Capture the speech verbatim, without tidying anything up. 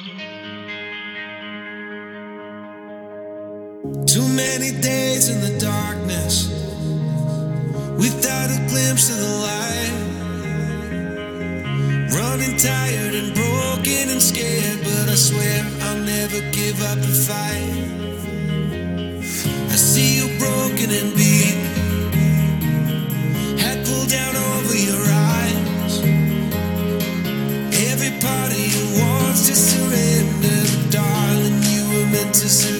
Too many days in the darkness without a glimpse of the light. Running tired and broken and scared, but I swear I'll never give up the fight. I see you broken and beat, head pulled down over your eyes. Every part of you wants to surrender, but darling, you were meant to surrender.